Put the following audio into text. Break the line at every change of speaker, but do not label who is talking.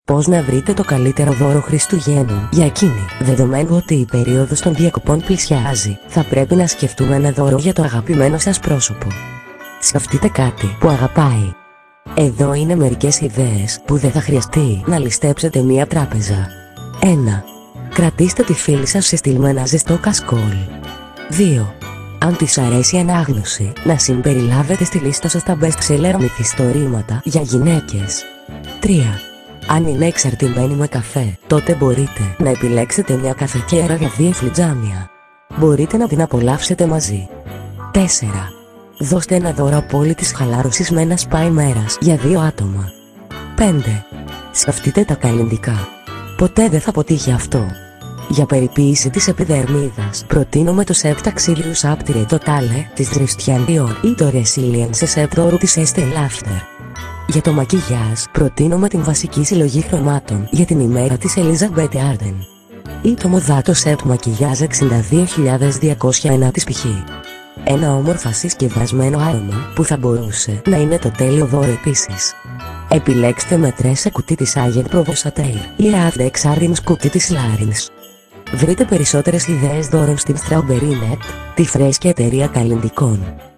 Πώς να βρείτε το καλύτερο δώρο Χριστουγέννων για εκείνη. Δεδομένου ότι η περίοδος των διακοπών πλησιάζει, θα πρέπει να σκεφτούμε ένα δώρο για το αγαπημένο σας πρόσωπο. Σκεφτείτε κάτι που αγαπάει. Εδώ είναι μερικές ιδέες που δεν θα χρειαστεί να ληστέψετε μία τράπεζα. 1. Κρατήστε τη φίλη σας σε στυλ με ένα ζεστό κασκόλ. 2. Αν της αρέσει η ανάγνωση, να συμπεριλάβετε στη λίστα σας τα best seller μυθιστορήματα για γυναίκες. 3. Αν είναι εξαρτημένη με καφέ, τότε μπορείτε να επιλέξετε μια καφετιέρα για 2 φλιτζάνια. Μπορείτε να την απολαύσετε μαζί. 4. Δώστε ένα δώρο απόλυτης χαλάρωσης με ένα σπα ημέρας για 2 άτομα. 5. Σκεφτείτε τα καλλυντικά. Ποτέ δεν θα αποτύχει αυτό. Για περιποίηση της επιδερμίδας, προτείνουμε το Sept Auxilius Aptire Totale της Christian Dior ή το Resilience Sept Oro της Estée Lauder. Για το μακιγιάζ, προτείνουμε την βασική συλλογή χρωμάτων για την ημέρα της Elizabeth Arden ή το Modato Sept Μακιγιάζ 62.201 της π.χ. Ένα όμορφα συσκευασμένο άρωμα που θα μπορούσε να είναι το τέλειο δώρο επίσης. Επιλέξτε μετρέ σε κουτί της Agent Provocateur ή Art Exardins κουτί της Larins. Βρείτε περισσότερες ιδέες δώρων στην Strawberry Net, τη φρέσκια εταιρεία καλλυντικών.